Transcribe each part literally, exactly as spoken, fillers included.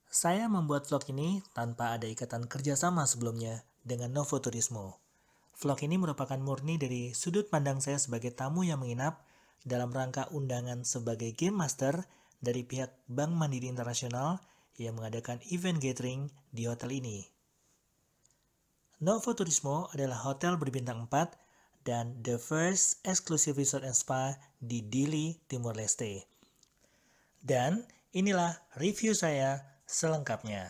Saya membuat vlog ini tanpa ada ikatan kerjasama sebelumnya dengan Novo Turismo. Vlog ini merupakan murni dari sudut pandang saya sebagai tamu yang menginap dalam rangka undangan sebagai Game Master dari pihak Bank Mandiri Internasional yang mengadakan event gathering di hotel ini. Novo Turismo adalah hotel berbintang empat dan the first exclusive resort and spa di Dili, Timor Leste. Dan inilah review saya selengkapnya.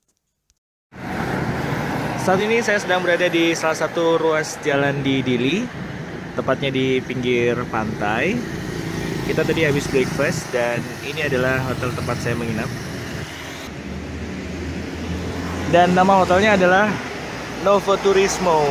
Saat ini saya sedang berada di salah satu ruas jalan di Dili, tepatnya di pinggir pantai. Kita tadi habis breakfast dan ini adalah hotel tempat saya menginap. Dan nama hotelnya adalah Novo Turismo.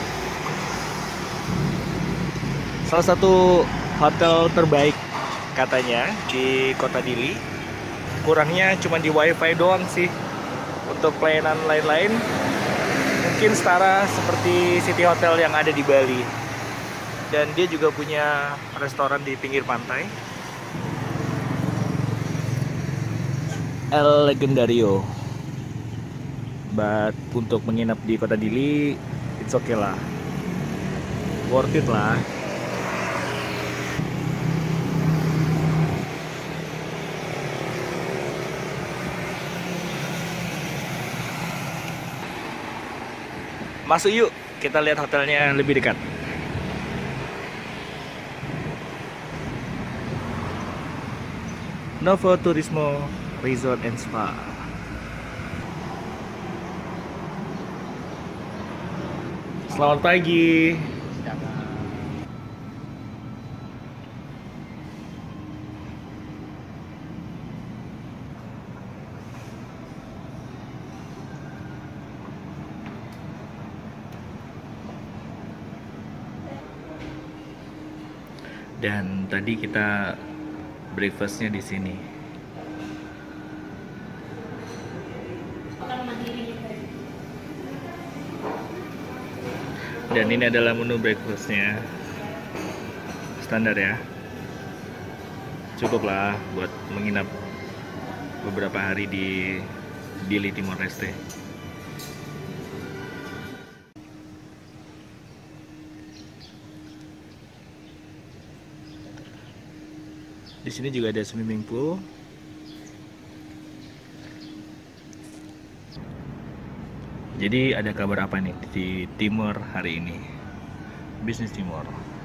Salah satu hotel terbaik katanya di kota Dili. Kurangnya cuma di wifi doang sih. Untuk pelayanan lain-lain mungkin setara seperti City Hotel yang ada di Bali. Dan dia juga punya restoran di pinggir pantai, El Legendario. But untuk menginap di kota Dili, it's okay lah, worth it lah. Masuk yuk, kita lihat hotelnya lebih dekat. Novo Turismo Resort and Spa. Selamat pagi. Dan tadi kita breakfastnya di sini. Dan ini adalah menu breakfastnya. Standar ya. Cukup lah buat menginap beberapa hari di Dili, Timor Leste. Di sini juga ada swimming pool. Jadi ada kabar apa nih di Timor hari ini? Bisnis Timor.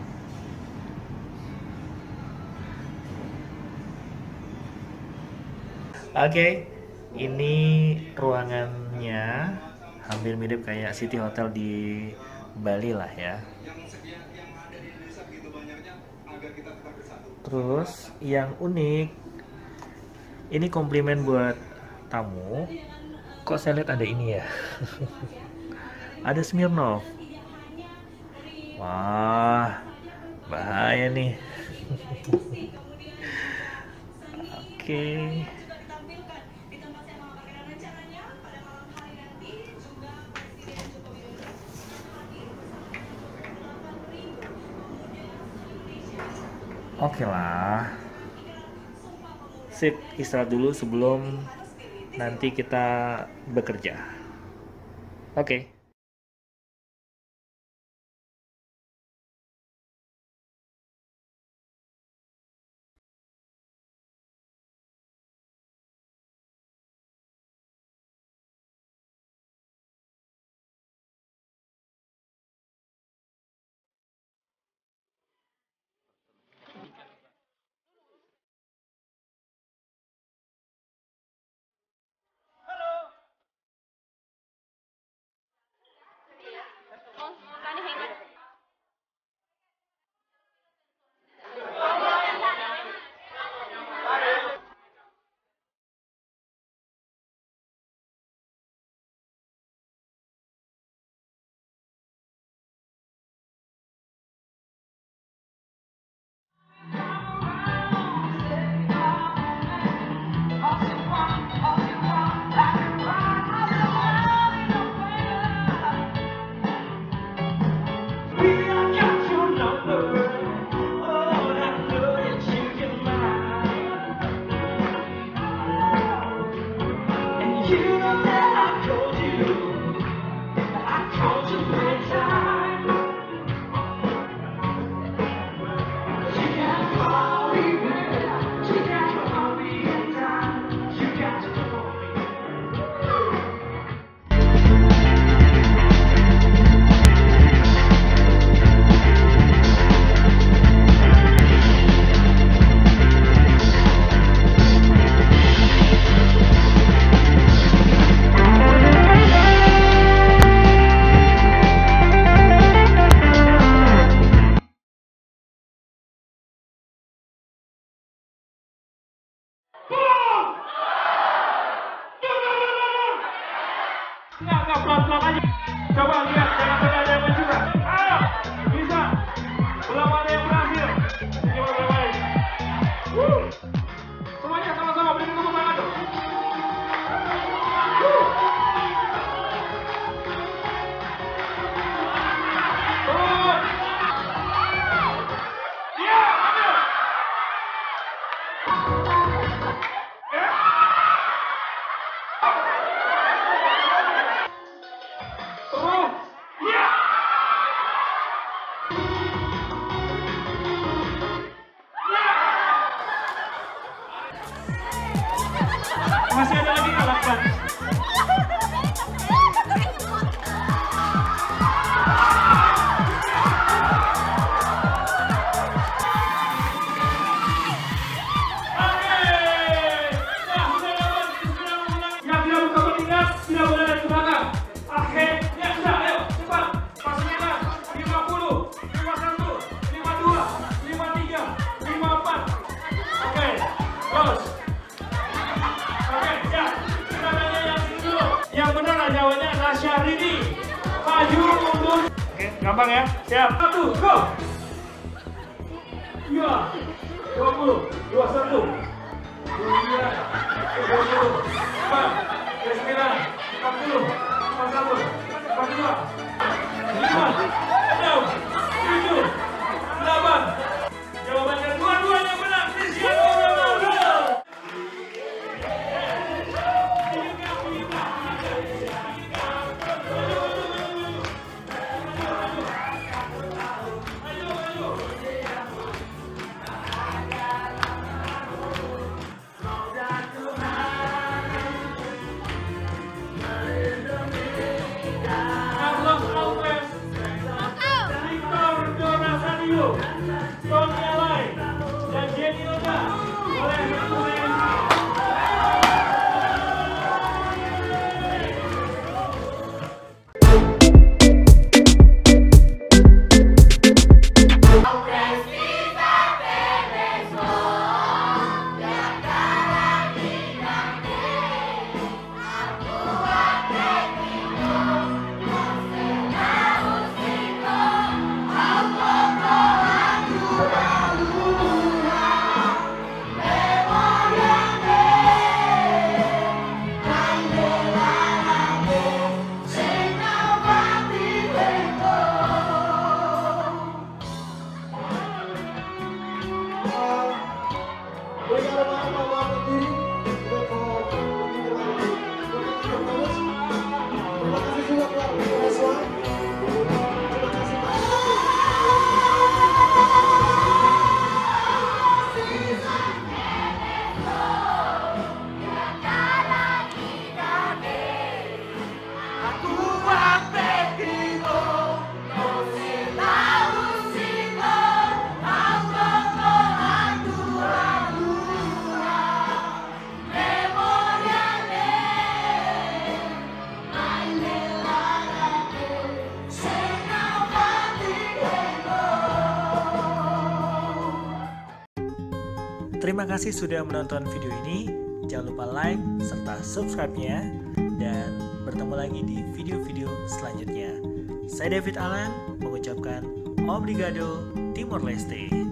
Oke, ini ruangannya hampir mirip kayak City Hotel di Bali lah ya. Terus yang unik, ini komplimen buat tamu. Kok saya lihat ada ini ya? Ada Smirnoff. Wah, bahaya nih. Oke. Oke lah. Sip, istirahat dulu sebelum nanti kita bekerja. Oke. pelan-pelan aja. Coba lihat, jangan sampai ada yang mencurang. Ayo, bisa. Belum ada yang berhasil. Gimana baik-baik. Wuh. Semuanya sama-sama beri tepuk tangan dong. Wuh. Turun. Iya, ambil. Ya. Turun. Iya. Masih ada lagi nggak lakukan? Yang benar jawabannya adalah Syahrini. Maju mundur. Oke, gampang ya. Siap. Satu, go. Dua, dua puluh, dua satu, dua sembilan, dua puluh, empat, dua sembilan, empat puluh, empat satu, empat dua, lima, enam, tujuh, delapan. Jawabannya dua-duanya benar. Cristiano Ronaldo. Tony Alay dan Jenny Oda oleh pemain. Terima kasih sudah menonton video ini. Jangan lupa like serta subscribe-nya. Dan bertemu lagi di video-video selanjutnya. Saya David Alan mengucapkan Obrigado Timor Leste.